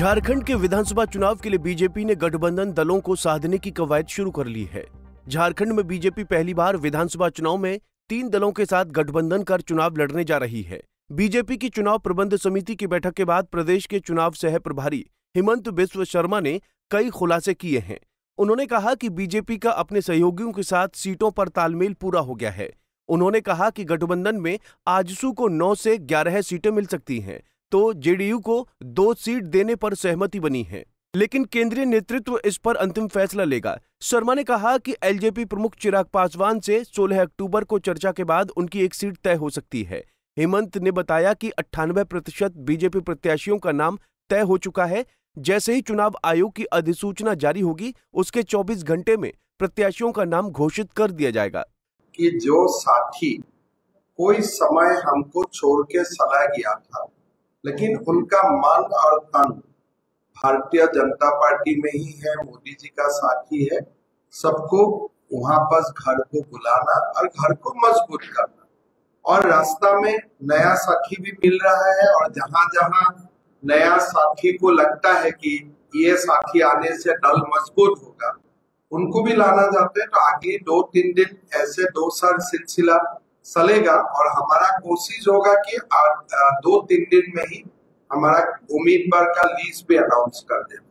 झारखंड के विधानसभा चुनाव के लिए बीजेपी ने गठबंधन दलों को साधने की कवायद शुरू कर ली है। झारखंड में बीजेपी पहली बार विधानसभा चुनाव में 3 दलों के साथ गठबंधन कर चुनाव लड़ने जा रही है। बीजेपी की चुनाव प्रबंध समिति की बैठक के बाद प्रदेश के चुनाव सह प्रभारी हेमंत बिस्व शर्मा ने कई खुलासे किए हैं। उन्होंने कहा कि बीजेपी का अपने सहयोगियों के साथ सीटों पर तालमेल पूरा हो गया है। उन्होंने कहा कि गठबंधन में आजसू को 9 से 11 सीटें मिल सकती हैं, तो जेडीयू को 2 सीट देने पर सहमति बनी है, लेकिन केंद्रीय नेतृत्व इस पर अंतिम फैसला लेगा। शर्मा ने कहा कि एलजेपी प्रमुख चिराग पासवान से 16 अक्टूबर को चर्चा के बाद उनकी एक सीट तय हो सकती है। हेमंत ने बताया कि 98% बीजेपी प्रत्याशियों का नाम तय हो चुका है। जैसे ही चुनाव आयोग की अधिसूचना जारी होगी, उसके 24 घंटे में प्रत्याशियों का नाम घोषित कर दिया जाएगा। कि जो साथी कोई समय हमको छोड़ के चला गया था, लेकिन उनका मन और तन भारतीय जनता पार्टी में ही है, मोदी जी का साथी है, सबको वहां पर घर को बुलाना और घर को मजबूत करना। और रास्ता में नया साथी भी मिल रहा है, और जहां जहां नया साथी को लगता है कि ये साथी आने से दल मजबूत होगा, उनको भी लाना चाहते हैं। तो आगे 2-3 दिन ऐसे 2 साल सिलसिला चलेगा, और हमारा कोशिश होगा कि 2-3 दिन में ही हमारा उम्मीदवार का लिस्ट भी अनाउंस कर दें।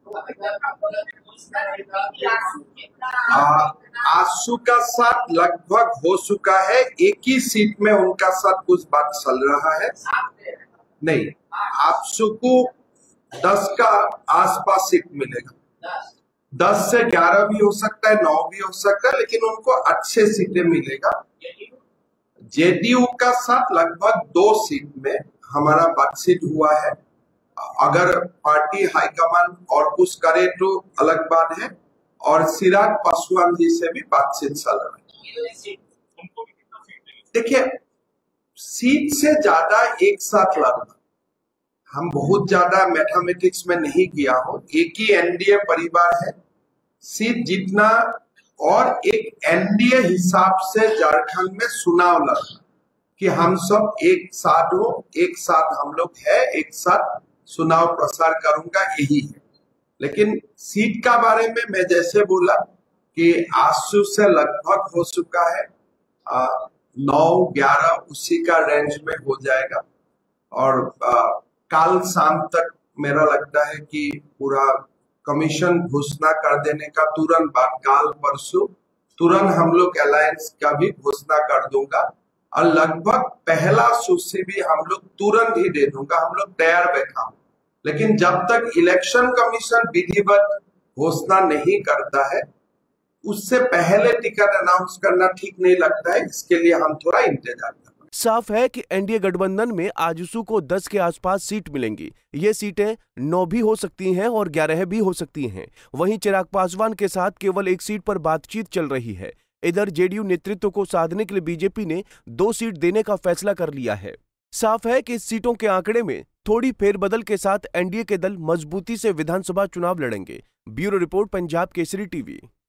आजसू का साथ लगभग हो चुका है, एक ही सीट में उनका साथ कुछ बात चल रहा है। नहीं, आजसू को 10 का आसपास सीट मिलेगा, 10 से 11 भी हो सकता है, 9 भी हो सकता है, लेकिन उनको अच्छे सीटें मिलेगा। जेडीयू का साथ लगभग 2 सीट में हमारा बातचीत हुआ है। अगर पार्टी हाईकमान और कुछ करे तो अलग बात है, और चिराग पासवान जी से भी बातचीत चल रहा है। देखिए, सीट से ज्यादा एक साथ लड़ना, हम बहुत ज्यादा मैथमेटिक्स में नहीं किया हो, एक ही एनडीए परिवार है, सीट जीतना और एक एनडीए हिसाब से झारखंड में चुनाव लड़ना कि हम सब एक साथ हो, एक साथ हम लोग है, एक साथ चुनाव प्रसार करूंगा, यही है। लेकिन सीट का बारे में मैं जैसे बोला कि आजसू से लगभग हो चुका है, 9-11 उसी का रेंज में हो जाएगा। और कल शाम तक मेरा लगता है कि पूरा कमीशन घोषणा कर देने का तुरंत बाद, काल परसों तुरंत हम लोग अलायंस का भी घोषणा कर दूंगा, और लगभग पहला सूची भी हम लोग तुरंत ही दे दूंगा। हम लोग तैयार बैठा हूं, लेकिन जब तक इलेक्शन कमीशन विधिवत घोषणा नहीं करता है, उससे पहले टिकट अनाउंस करना ठीक नहीं लगता है। इसके लिए हम थोड़ा इंतजार करते हैं। साफ है कि एनडीए गठबंधन में आजसू को 10 के आसपास सीट मिलेंगी। ये सीटें 9 भी हो सकती हैं और 11 भी हो सकती हैं। वहीं चिराग पासवान के साथ केवल एक सीट पर बातचीत चल रही है। इधर जेडीयू नेतृत्व को साधने के लिए बीजेपी ने 2 सीट देने का फैसला कर लिया है। साफ है कि इस सीटों के आंकड़े में थोड़ी फेरबदल के साथ एनडीए के दल मजबूती से विधानसभा चुनाव लड़ेंगे। Bureau report, Punjab Kesari TV.